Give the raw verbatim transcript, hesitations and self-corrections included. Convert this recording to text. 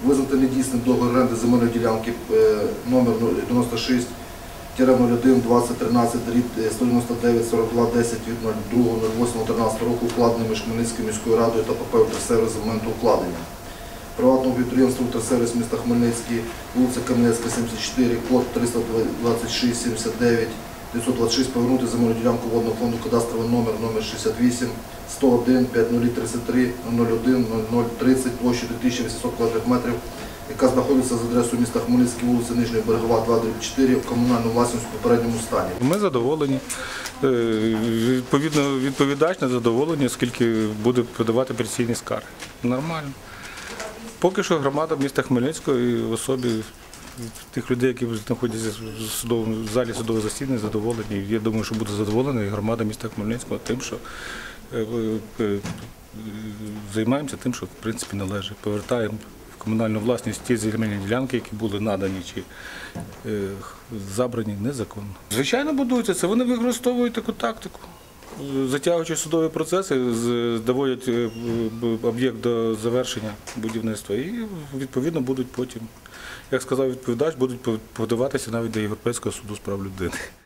визнати недійсним договір оренди земельної ділянки номер дев'яносто шість нуль один двадцять тринадцять сто дев'яносто дев'ять сорок два десять від другого восьмого тринадцятого року, укладений між Хмельницькою міською радою та ПП «Укрсервіс» з моменту укладення. Приватному підприємству «Укрсервіс» міста Хмельницький, вулиця Кам'янецька, сімдесят чотири, код триста двадцять шість сімдесят дев'ять дев'ятсот двадцять шість, повернути земельну ділянку водного фонду кадастровий номер номер шістдесят вісім сто один п'ятдесят тридцять три нуль один нуль нуль тридцять площею дві тисячі вісімсот квадратних метрів, яка знаходиться за адресою міста Хмельницький, вулиця Нижня Берегова, два чотири, в комунальну власність у попередньому стані. Ми задоволені. Відповідно, відповідач не задоволені, оскільки буде подавати апеляційні скарги. Нормально. Поки що громада міста Хмельницького і в особі тих людей, які знаходяться в залі судових засідань, задоволені. Я думаю, що буде задоволена і громада міста Хмельницького тим, що займаємося тим, що в принципі належить. Повертаємо в комунальну власність ті земельні ділянки, які були надані чи забрані незаконно. Звичайно, будуються це. Вони використовують таку тактику. Затягуючи судові процеси, доводять об'єкт до завершення будівництва і, відповідно, будуть потім, як сказав відповідач, будуть подаватися навіть до Європейського суду з прав людини.